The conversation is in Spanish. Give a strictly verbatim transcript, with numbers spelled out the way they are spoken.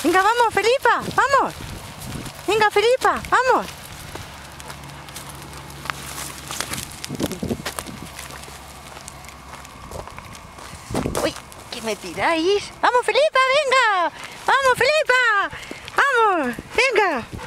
Venga, vamos, Felipa, vamos. Venga, Felipa, vamos. Uy, ¿qué me tiráis? Vamos, Felipa, venga. Vamos, Felipa. Vamos, venga.